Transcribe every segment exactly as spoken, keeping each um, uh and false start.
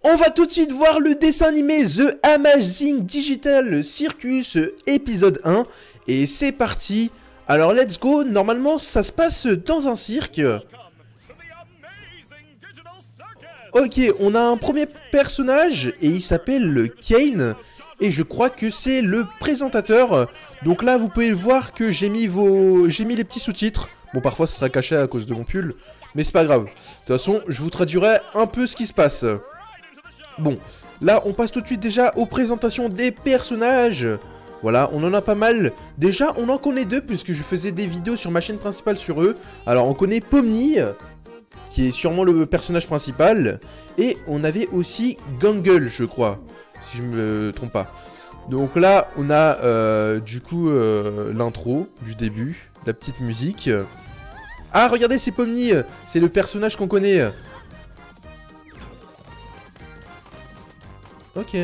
On va tout de suite voir le dessin animé The Amazing Digital Circus épisode un. Et c'est parti. Alors let's go. Normalement ça se passe dans un cirque. Ok, on a un premier personnage et il s'appelle Kane. Et je crois que c'est le présentateur. Donc là vous pouvez voir que j'ai mis vos... j'ai mis les petits sous-titres. Bon, parfois ça sera caché à cause de mon pull, mais c'est pas grave. De toute façon, je vous traduirai un peu ce qui se passe. Bon, là on passe tout de suite déjà aux présentations des personnages. Voilà, on en a pas mal. Déjà, on en connaît deux puisque je faisais des vidéos sur ma chaîne principale sur eux. Alors, on connaît Pomni, qui est sûrement le personnage principal. Et on avait aussi Gangle, je crois, si je me trompe pas. Donc là, on a euh, du coup euh, l'intro du début, la petite musique. Ah, regardez, c'est Pomni, c'est le personnage qu'on connaît. Ok.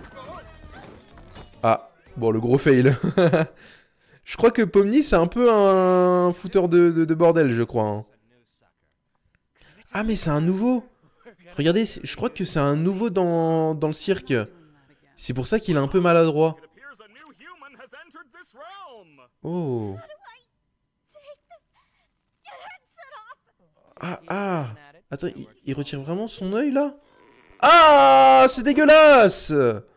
Ah, bon, le gros fail. Je crois que Pomni, c'est un peu un fouteur de, de, de bordel, je crois. Hein. Ah, mais c'est un nouveau. Regardez, je crois que c'est un nouveau dans, dans le cirque. C'est pour ça qu'il est un peu maladroit. Oh. Ah, ah. Attends, il, il retire vraiment son œil, là? Ah, c'est dégueulasse.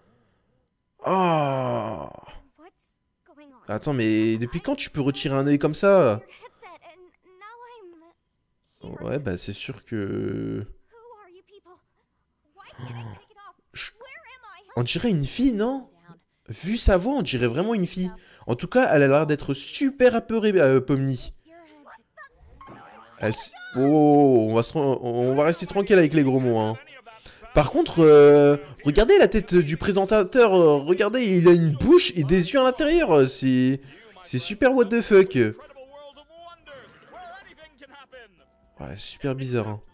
Ah. Attends, mais depuis quand tu peux retirer un œil comme ça? Ouais, bah c'est sûr que... Oh. On dirait une fille, non? Vu sa voix, on dirait vraiment une fille. En tout cas, elle a l'air d'être super apeurée, euh, Pomni. Elle... Oh, on va, se... on va rester tranquille avec les gros mots, hein. Par contre, euh, regardez la tête du présentateur. Euh, regardez, il a une bouche et des yeux à l'intérieur. C'est... C'est super what the fuck. Ouais, super bizarre, hein.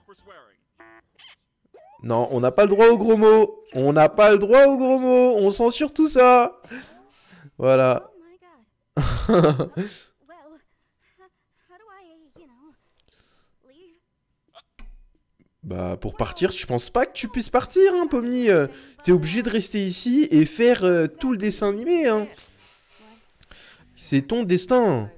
Non, on n'a pas le droit aux gros mots. On n'a pas le droit aux gros mots. On censure tout ça. Voilà. Bah, pour partir, je pense pas que tu puisses partir, hein, Pomni. T'es obligé de rester ici et faire euh, tout le dessin animé, hein. C'est ton destin.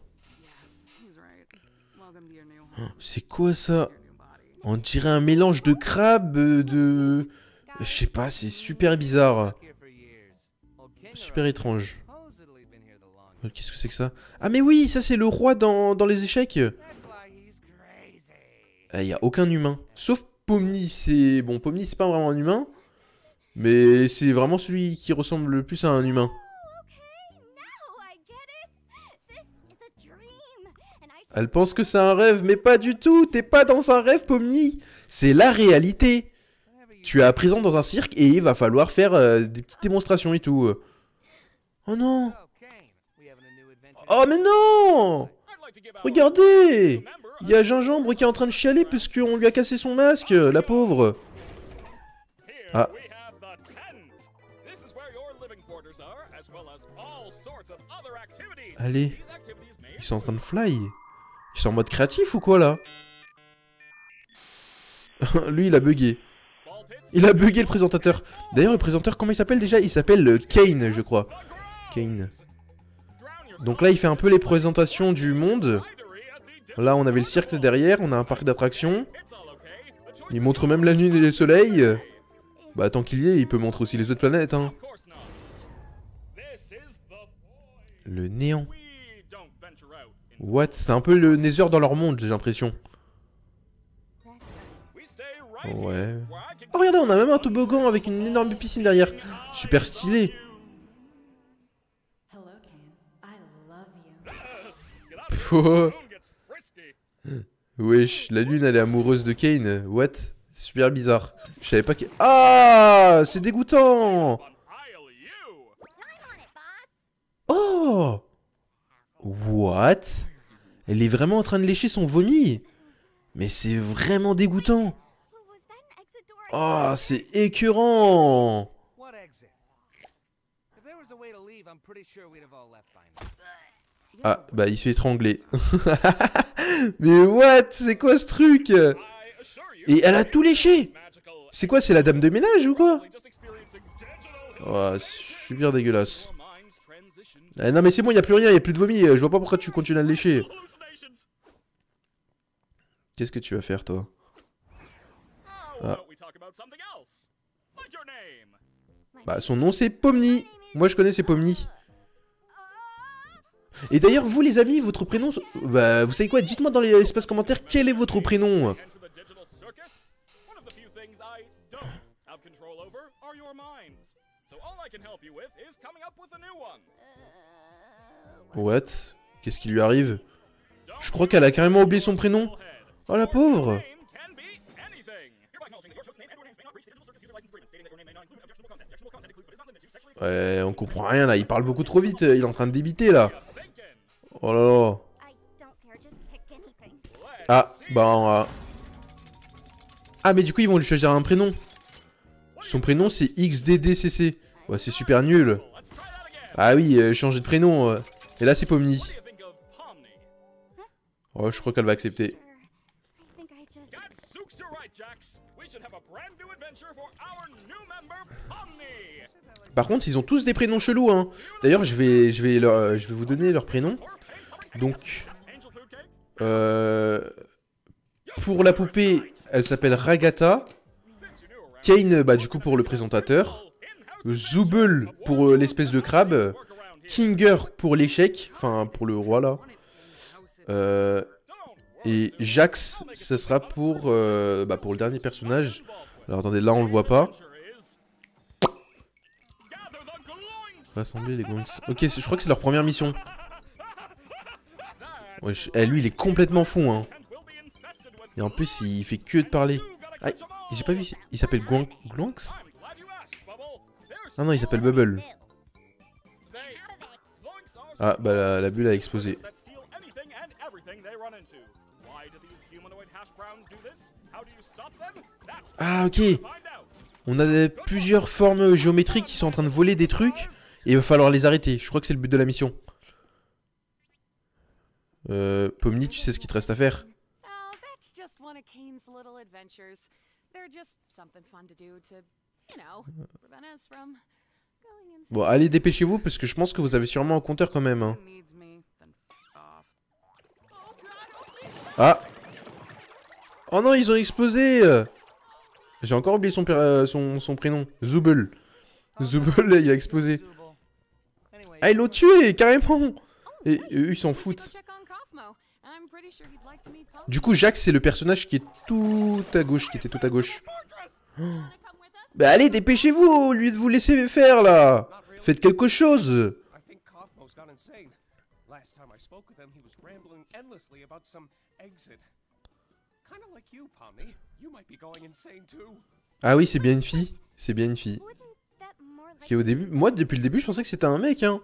C'est quoi ça? On dirait un mélange de crabe, de... Je sais pas, c'est super bizarre. Super étrange. Qu'est-ce que c'est que ça? Ah mais oui, ça c'est le roi dans, dans les échecs. Il n'y a aucun humain. Sauf Pomni. C'est bon, Pomni c'est pas vraiment un humain. Mais c'est vraiment celui qui ressemble le plus à un humain. Elle pense que c'est un rêve, mais pas du tout. T'es pas dans un rêve, Pomni. C'est la réalité. Tu es à présent dans un cirque et il va falloir faire euh, des petites démonstrations et tout. Oh non. Oh mais non. Regardez. Il y a Gingembre qui est en train de chialer parce qu'on lui a cassé son masque, la pauvre. Ah. Allez. Ils sont en train de fly. Ils sont en mode créatif ou quoi là? Lui il a bugué. Il a bugué le présentateur. D'ailleurs le présentateur comment il s'appelle déjà? Il s'appelle Kane je crois. Kane. Donc là il fait un peu les présentations du monde. Là on avait le cirque derrière. On a un parc d'attractions. Il montre même la lune et le soleil. Bah tant qu'il y est il peut montrer aussi les autres planètes hein. Le néant. What? C'est un peu le Nether dans leur monde, j'ai l'impression. Ouais. Oh, regardez, on a même un toboggan avec une énorme piscine derrière. Super stylé. Oh. Wesh, la lune, elle est amoureuse de Kane. What? Super bizarre. Je savais pas que... Ah! C'est dégoûtant! Oh! What? Elle est vraiment en train de lécher son vomi. Mais c'est vraiment dégoûtant. Oh, c'est écœurant. Ah, bah il se fait étrangler. Mais what? C'est quoi ce truc? Et elle a tout léché. C'est quoi, c'est la dame de ménage ou quoi? Oh, super dégueulasse. Ah, non mais c'est bon, y a plus rien, y a plus de vomi. Je vois pas pourquoi tu continues à le lécher. Qu'est-ce que tu vas faire, toi? Ah. Bah, son nom c'est Pomni. Moi je connais c'est Pomni. Et d'ailleurs, vous les amis, votre prénom... Bah, vous savez quoi? Dites-moi dans les espaces commentaires quel est votre prénom. What? Qu'est-ce qui lui arrive? Je crois qu'elle a carrément oublié son prénom. Oh la pauvre. Ouais, on comprend rien là, il parle beaucoup trop vite, il est en train de débiter là. Oh là là. Ah, bah... Euh... Ah mais du coup ils vont lui choisir un prénom. Son prénom c'est X D D C C. Ouais, c'est super nul. Ah oui, euh, changer de prénom. Euh. Et là c'est Pomni. Oh, je crois qu'elle va accepter. Par contre, ils ont tous des prénoms chelous, hein. D'ailleurs, je vais, je vais, leur, je vais vous donner leurs prénoms. Donc, euh, pour la poupée, elle s'appelle Ragata. Kane, bah du coup pour le présentateur. Zooble pour euh, l'espèce de crabe. Kinger pour l'échec, enfin pour le roi là. Euh, et Jax, ce sera pour, euh, bah, pour le dernier personnage. Alors attendez, là on le voit pas. Rassembler les gongs. Ok, je crois que c'est leur première mission. Ouais, je... eh, lui il est complètement fou, hein. Et en plus il fait que de parler. Ah, j'ai pas vu, il s'appelle Gwank... Glanks. Ah non, il s'appelle Bubble. Ah bah la, la bulle a explosé. Ah ok. On a des, plusieurs formes géométriques qui sont en train de voler des trucs. Et il va falloir les arrêter. Je crois que c'est le but de la mission. Euh, Pomni, tu sais ce qu'il te reste à faire? Bon, allez, dépêchez-vous parce que je pense que vous avez sûrement un compteur quand même. Hein. Ah! Oh non, ils ont explosé! J'ai encore oublié son, euh, son, son prénom. Zooble. Zooble, il a explosé. Ah, ils l'ont tué, carrément! Et eux, ils s'en foutent. Du coup, Jax, c'est le personnage qui est tout à gauche, qui était tout à gauche. Oh. Bah allez, dépêchez-vous, au lieu de vous laisser faire, là! Faites quelque chose! Ah oui, c'est bien une fille. C'est bien une fille. Qui au début... Moi, depuis le début, je pensais que c'était un mec, hein.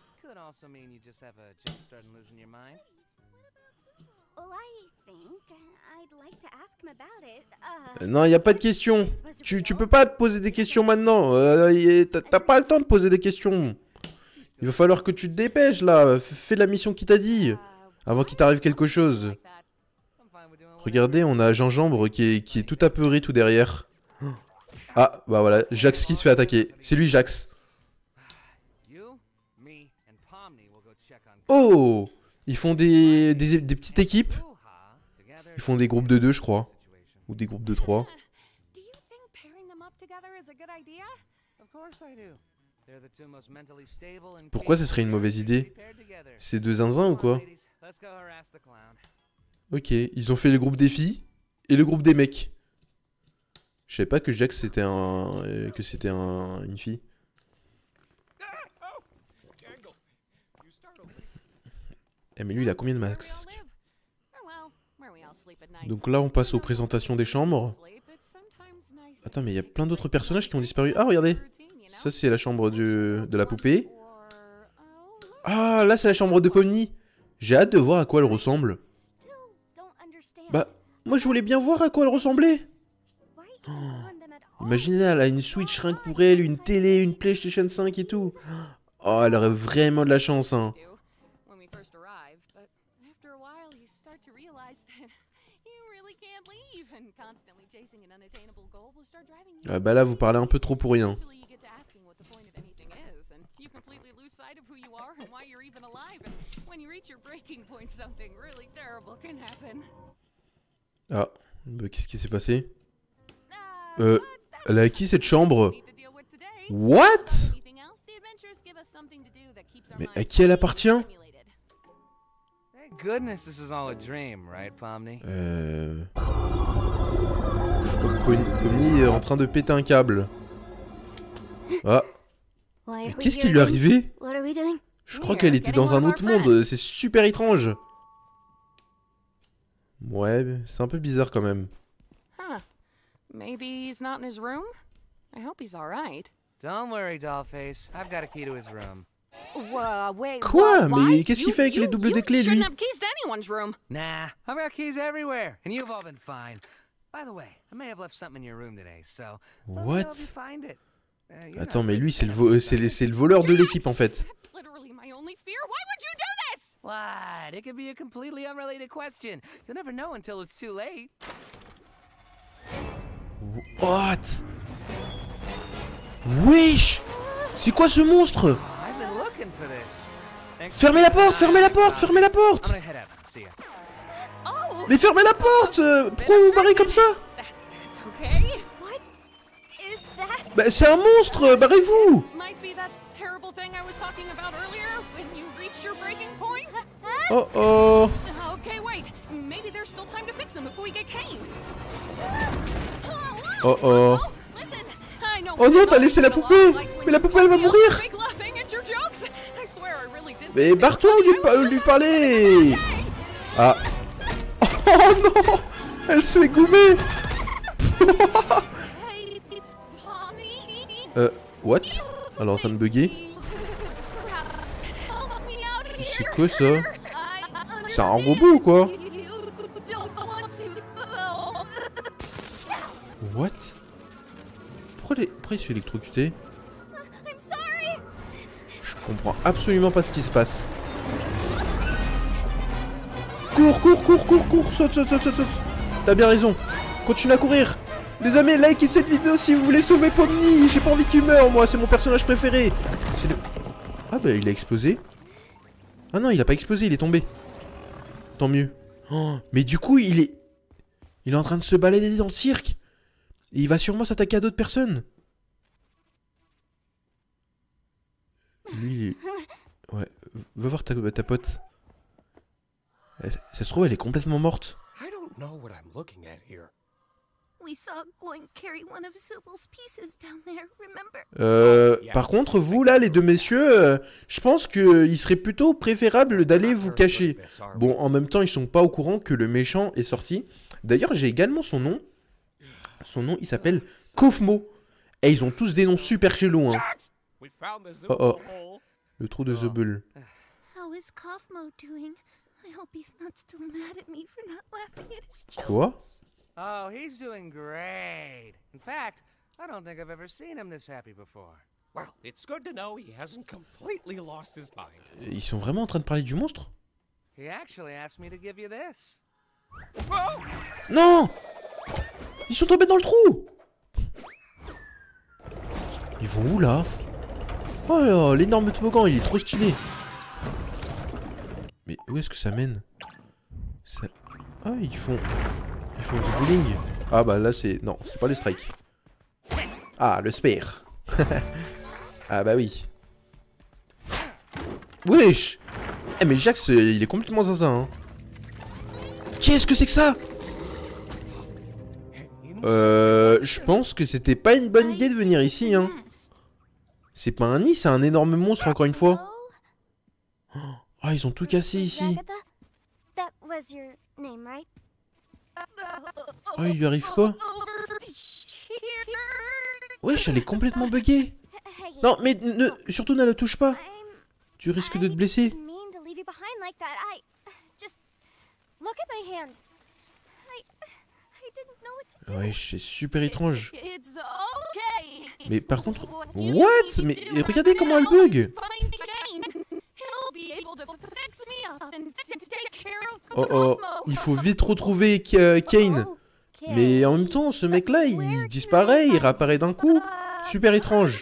Euh, non, il n'y a pas de questions. Tu, tu peux pas te poser des questions maintenant. Euh, T'as pas le temps de poser des questions. Il va falloir que tu te dépêches, là. Fais la mission qu'il t'a dit. Avant qu'il t'arrive quelque chose. Regardez, on a Gingembre qui est, qui est tout apeuré tout derrière. Ah, bah voilà, Jax qui se fait attaquer. C'est lui, Jax. Oh! Ils font des, des, des petites équipes. Ils font des groupes de deux, je crois. Ou des groupes de trois. Pourquoi ça serait une mauvaise idée? C'est deux zinzins ou quoi? Ok, ils ont fait le groupe des filles et le groupe des mecs. Je savais pas que Jax c'était un... Euh, que c'était un... une fille. Eh mais lui il a combien de max? Donc là on passe aux présentations des chambres. Attends mais il y a plein d'autres personnages qui ont disparu. Ah regardez. Ça c'est la chambre du... de la poupée. Ah là c'est la chambre de Pomni. J'ai hâte de voir à quoi elle ressemble. Bah moi je voulais bien voir à quoi elle ressemblait. Oh, imaginez elle a une Switch rien que pour elle, une télé, une PlayStation cinq et tout. Oh elle aurait vraiment de la chance hein. Ah bah là, vous parlez un peu trop pour rien. Ah, bah, qu'est-ce qui s'est passé? Euh, elle a qui cette chambre? What? Mais à qui elle appartient? Euh... Je crois que Pom- Pomni est en train de péter un câble. Ah. Mais qu'est-ce qui lui est arrivé? Je crois qu'elle était dans un autre monde, c'est super étrange. Ouais, c'est un peu bizarre quand même. Maybe he's not in his room? I hope he's alright. Don't worry, Dollface. I've got a key to his room. Whoa, wait, Quoi? what? Mais qu'est-ce qu'il fait avec les doubles de clés, lui? You shouldn't have keys to anyone's room. Nah, I've got keys everywhere, and you've all been fine. By the way, I may have left something in your room today, so let me know What? if you find it. Uh, you're Attends, not mais lui, free c'est to le, take vo it. c'est le, c'est le voleur de l'équipe, en fait. That's literally my only fear. Why would you do this? What? It could be a completely unrelated question. You'll never know until it's too late. What? Wesh! C'est quoi ce monstre? I've been looking for this. Thanks for Fermez la your porte, time, fermez la porte, Bobby. fermez la I'm porte! gonna head out. See ya. Oh, Mais fermez la porte! euh, Pourquoi vous vous barrez comme ça? that, that's okay. What is that? Bah c'est un monstre! Barrez-vous! Might be that terrible thing I was talking about earlier when you reach your breaking point. Oh oh! Okay, wait. Maybe there's still time to fix him before we get Kane. Oh oh! Listen, I know Oh non, t'as laissé la poupée! Mais la poupée elle va mourir! Mais barre-toi ou lui, pa lui parler! Ah! Oh non! Elle se fait goumer! Euh, what? Elle est en train de bugger? C'est quoi ça? C'est un robot ou quoi? What? Pourquoi, les... Pourquoi il se fait électrocuter? Je comprends absolument pas ce qui se passe. Cours, cours, cours, cours, cours, saute, saute, saute, saute, saute. T'as bien raison. Continue à courir. Les amis, likez cette vidéo si vous voulez sauver Pomni. J'ai pas envie qu'il meure, moi, c'est mon personnage préféré. Le... Ah bah il a explosé. Ah non, il a pas explosé, il est tombé. Tant mieux. Oh, mais du coup, il est... Il est en train de se balader dans le cirque. Et il va sûrement s'attaquer à d'autres personnes. Lui, il est... Ouais, va voir ta, ta pote. Elle, ça se trouve, elle est complètement morte. I don't know what I'm looking at here. We saw Gloin carry one of Sybil's pieces down there, remember? Euh, par contre, vous là, les deux messieurs, euh, je pense qu'il serait plutôt préférable d'aller vous cacher. Bon, en même temps, ils sont pas au courant que le méchant est sorti. D'ailleurs, j'ai également son nom. Son nom, il s'appelle Kofmo. Et ils ont tous des noms super chelous, hein. Oh oh, le trou de Zebul. How is Kofmo doing? I hope he's not still mad at me for not laughing at his jokes. Quoi? Oh, he's doing great. In fact, I don't think I've ever seen him this happy before. Well, it's good to know he hasn't completely lost his mind. Ils sont vraiment en train de parler du monstre? He actually asked me to give you this. Non! Ils sont tombés dans le trou! Ils vont où là? Oh là, l'énorme toboggan, il est trop stylé. Mais où est-ce que ça mène? ça... Ah, ils font... Ils font du bowling. Ah bah là c'est... Non, c'est pas le strike. Ah, le spare. Ah bah oui. Wesh! Eh mais Jax, il est complètement zinzin, hein. Qu'est-ce que c'est que ça? Euh... Je pense que c'était pas une bonne idée de venir ici, hein. C'est pas un nid, c'est un énorme monstre, encore une fois. Ah, ils ont tout cassé ici. Oh, il lui arrive quoi? Wesh, elle est complètement buggée. Non, mais ne... surtout ne la touche pas. Tu risques de te blesser. Wesh, c'est super étrange. Mais par contre... What? Mais regardez comment elle bug. Oh oh, il faut vite retrouver Kane. Mais en même temps, ce mec-là, il disparaît, il réapparaît d'un coup. Super étrange.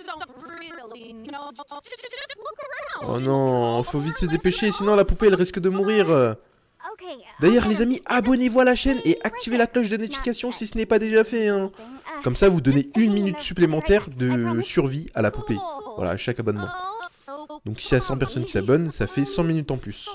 Oh non, faut vite se dépêcher, sinon la poupée elle risque de mourir. D'ailleurs les amis, abonnez-vous à la chaîne et activez la cloche de notification si ce n'est pas déjà fait. Hein. Comme ça vous donnez une minute supplémentaire de survie à la poupée. Voilà, à chaque abonnement. Donc s'il y a cent personnes qui s'abonnent, ça fait cent minutes en plus.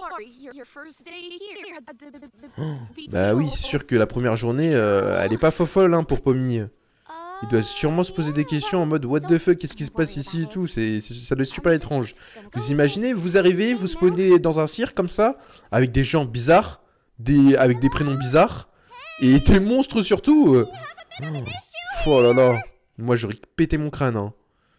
Oh, bah oui, c'est sûr que la première journée, euh, elle est pas fofolle hein, pour Pommy. Il doit sûrement se poser des questions en mode what the fuck, qu'est-ce qui se passe ici et tout, c'est, ça doit être super étrange. Vous imaginez, vous arrivez, vous spawnez dans un cirque comme ça, avec des gens bizarres, des, avec des prénoms bizarres, et des monstres surtout. Euh. Oh. Oh là là, moi j'aurais pété mon crâne. Hein.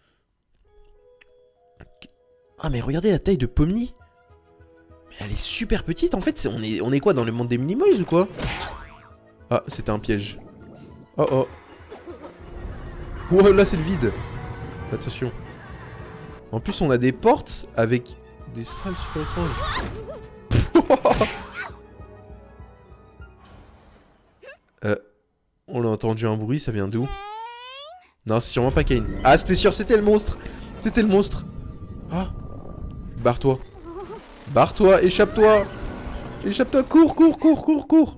Ah mais regardez la taille de Pommy. Mais elle est super petite en fait, c'est, on, est, on est quoi dans le monde des Minimoys ou quoi? Ah, c'était un piège. Oh oh. Oh là c'est le vide. Attention. En plus on a des portes avec des salles super étranges. euh, on a entendu un bruit, ça vient d'où? Non c'est sûrement pas Kane. Ah c'était sûr, c'était le monstre. C'était le monstre. Ah. Barre-toi. Barre-toi, échappe-toi. Échappe-toi, cours, cours, cours, cours, cours.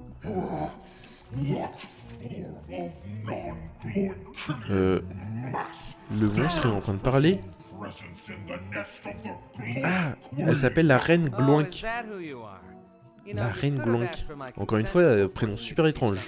Euh, le monstre il est en train de parler. Ah, elle s'appelle la reine Gloink. La reine Gloink. Encore une fois, euh, prénom super étrange.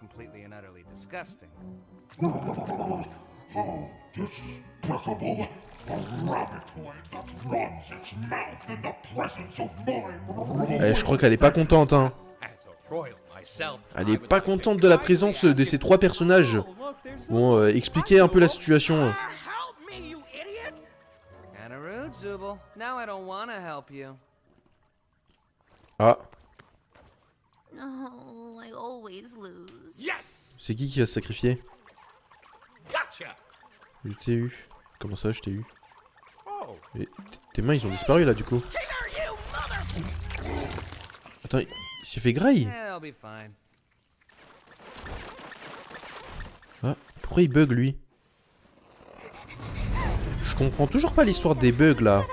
Eh, je crois qu'elle est pas contente, hein. Elle est pas contente de la présence de ces trois personnages. Bon, euh, expliquez un peu la situation. Ah. C'est qui qui va se sacrifier? Je t'ai eu. Comment ça, je t'ai eu? Et tes mains, ils ont disparu là, du coup. Attends, il s'est fait graille. Ah, pourquoi il bug, lui? Je comprends toujours pas l'histoire des bugs, là.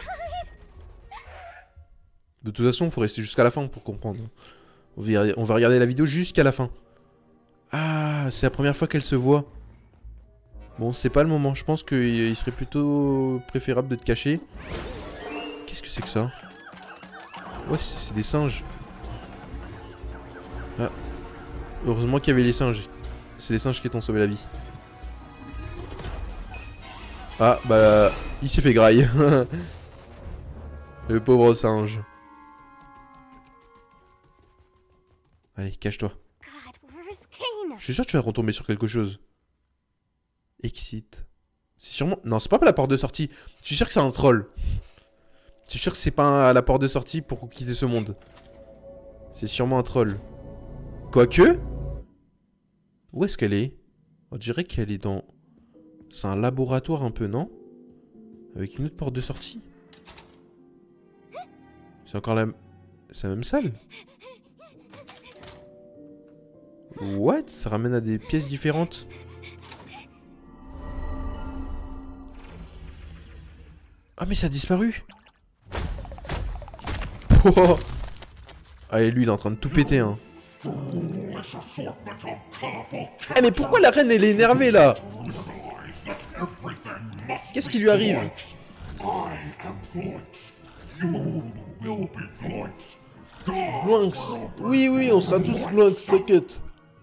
De toute façon, il faut rester jusqu'à la fin pour comprendre. On va, on va regarder la vidéo jusqu'à la fin. Ah, c'est la première fois qu'elle se voit. Bon, c'est pas le moment. Je pense qu'il serait plutôt préférable de te cacher. Qu'est-ce que c'est que ça? Ouais, c'est des singes. Ah. Heureusement qu'il y avait les singes. C'est les singes qui t'ont sauvé la vie. Ah, bah... il s'est fait graille. Le pauvre singe. Allez, cache-toi. Je suis sûr que tu vas retomber sur quelque chose. Exit. C'est sûrement... Non, c'est pas la porte de sortie. Je suis sûr que c'est un troll. Je suis sûr que c'est pas à la porte de sortie pour quitter ce monde. C'est sûrement un troll. Quoique... Où est-ce qu'elle est? On dirait qu'elle est dans... C'est un laboratoire un peu, non? Avec une autre porte de sortie. C'est encore la... C'est la même salle? What? Ça ramène à des pièces différentes. Ah mais ça a disparu. Oh. Ah et lui il est en train de tout péter hein. Ah mais pourquoi la reine elle est énervée là? Qu'est-ce qui lui arrive? Gloinks. Oui oui on sera tous Gloinks, t'inquiète.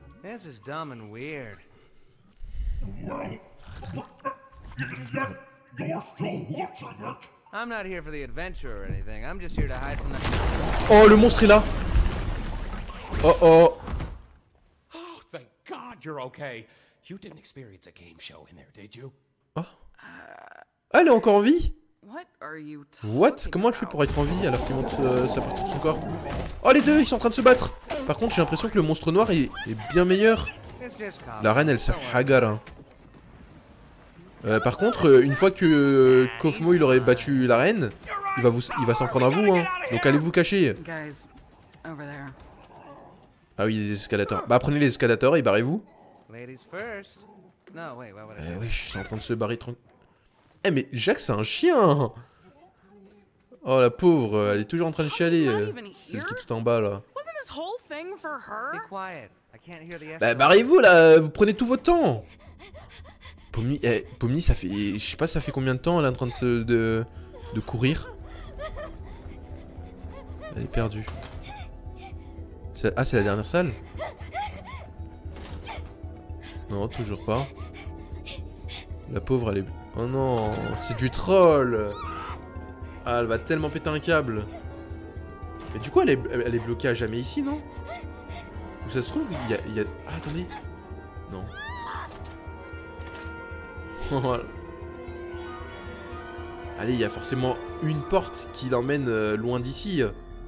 I'm not here for the adventure or anything. I'm just here to hide from the... Oh, le monstre est là. Oh oh. Oh, thank God you're okay. You didn't experience a game show in there, did you? Oh. Ah, elle est encore en vie? What are you What? Comment elle fait pour être en vie alors qu'il montre euh, sa partie de son corps? Oh, les deux, ils sont en train de se battre. Par contre, j'ai l'impression que le monstre noir est, est bien meilleur. La reine, elle se hagar. Hein. Euh, par contre, euh, une fois que euh, Cosmo il aurait battu la reine, il va vous, il va s'en prendre à vous, hein. Donc allez vous cacher. Ah oui, les escalators. Bah prenez les escalators et barrez-vous. Ladies first. No, wait, what would I Eh say? oui, je suis en train de se barrer tranquille. Eh mais Jacques c'est un chien. Oh la pauvre, elle est toujours en train de chialer. Not euh, even Celle qui here? est tout en bas là. Wasn't this whole thing for Be her? quiet. I can't hear the Bah escalator. barrez-vous là, vous prenez tout votre temps. Pomni, eh, Pomni ça fait, je sais pas ça fait combien de temps elle est en train de se, de, de courir. Elle est perdue. C'est- Ah c'est la dernière salle? Non toujours pas. La pauvre elle est... Oh non, c'est du troll. Ah elle va tellement péter un câble. Mais du coup elle est, elle est bloquée à jamais ici non? Ou ça se trouve il y a... il y a... Ah attendez. Non. Voilà. Allez, il y a forcément une porte qui l'emmène euh, loin d'ici.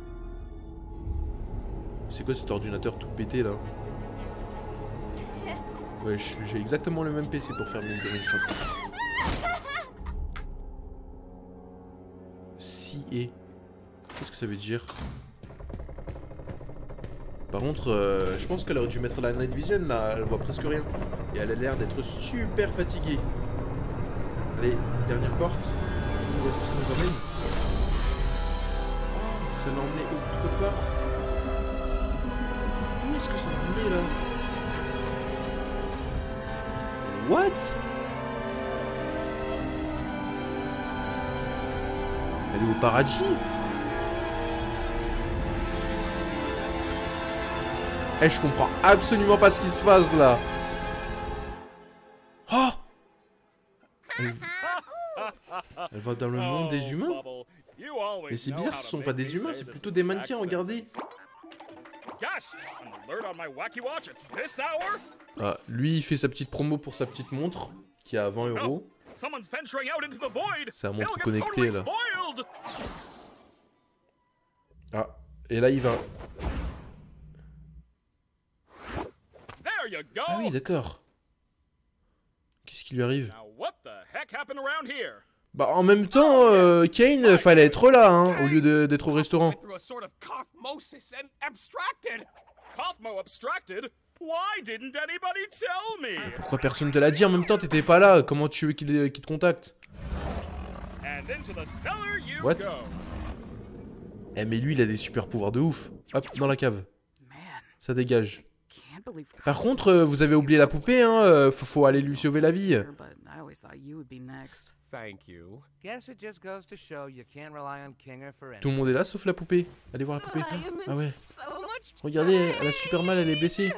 C'est quoi cet ordinateur tout pété là? Ouais, j'ai exactement le même P C pour faire mes directions. Si et. Qu'est-ce que ça veut dire? Par contre, euh, je pense qu'elle aurait dû mettre la night vision là, elle voit presque rien. Et elle a l'air d'être super fatiguée. Allez, dernière porte. Où est-ce que ça nous emmène? Ça l'a emmené autre part. Où est-ce que ça l'a emmené là? What? Elle est au paradis? Eh, je comprends absolument pas ce qui se passe là. Oh! Elle... Elle va dans le monde des humains? Mais c'est bizarre, ce sont pas des humains, c'est plutôt des mannequins, regardez. Ah, lui il fait sa petite promo pour sa petite montre, qui est à vingt euros. C'est un montre connecté là. Ah, et là il va... Ah oui, d'accord. Qu'est-ce qui lui arrive? Bah en même temps, euh, Kane, fallait être là, hein, au lieu de- d'être au restaurant. Pourquoi personne te l'a dit en même temps? T'étais pas là, comment tu veux qu'il qu'il te contacte? What? Eh mais lui il a des super pouvoirs de ouf. Hop, dans la cave. Man, Ça dégage. can't believe. Par contre, euh, vous avez oublié la poupée, hein, euh, faut, faut aller lui sauver la vie. But I always thought you would be next. Thank you. Guess it just goes to show you can't rely on Kinger for Tout le monde est là sauf la poupée. Allez voir la poupée. I am Ah in ouais. so much Regardez, elle a super mal, elle est blessée.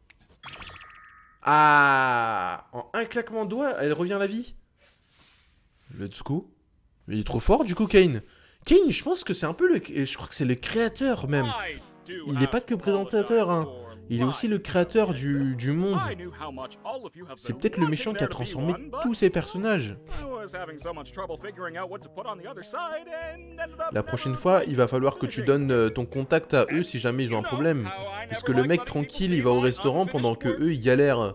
Ah, en un claquement de doigts, elle revient à la vie. Let's go. Il est trop fort du coup, Kane. Kane, je pense que c'est un peu le... Je crois que c'est le créateur même. Il n'est pas que présentateur, hein. Il est aussi le créateur du, du monde. C'est peut-être le méchant qui a transformé tous ces personnages. La prochaine fois, il va falloir que tu donnes euh, ton contact à eux si jamais ils ont un problème. Puisque le mec tranquille, il va au restaurant pendant que eux ils galèrent.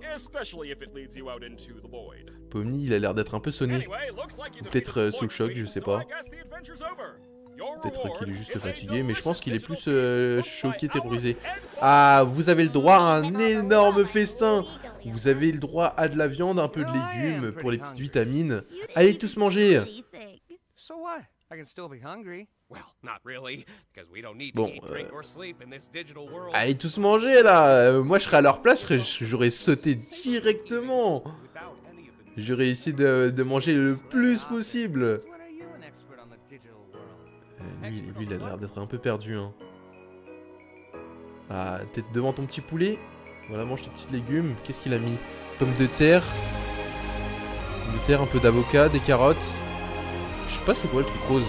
Pomni, il a l'air d'être un peu sonné. Peut-être euh, sous le choc, je sais pas. Peut-être qu'il est juste fatigué, mais je pense qu'il est plus euh, choqué, terrorisé. Ah, vous avez le droit à un énorme festin. Vous avez le droit à de la viande, un peu de légumes pour les petites vitamines. Allez tous manger. So what? I can still be hungry. Bon, euh... allez tous manger là. Euh, moi je serais à leur place, j'aurais sauté directement. J'aurais essayé de, de manger le plus possible. Lui, lui, il a l'air d'être un peu perdu, hein. Ah, t'es devant ton petit poulet. Voilà, mange tes petits légumes. Qu'est-ce qu'il a mis? Pommes de terre. Pommes de terre, un peu d'avocat, des carottes. Je sais pas c'est quoi le truc rose.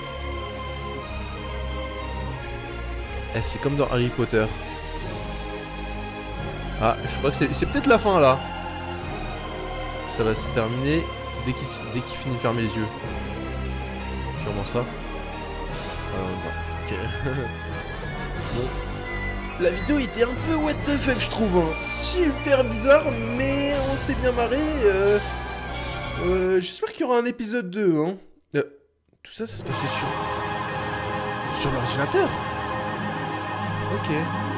Eh, c'est comme dans Harry Potter. Ah, je crois que c'est c'est peut-être la fin, là. Ça va se terminer dès qu'il dès qu'il finit de fermer les yeux. Sûrement ça. Euh, ok. Bon. La vidéo était un peu what the fuck, je trouve. Hein. Super bizarre, mais on s'est bien marré. Euh... Euh, J'espère qu'il y aura un épisode deux. Hein. Euh, tout ça, ça se passait sur... Sur l'ordinateur. Ok.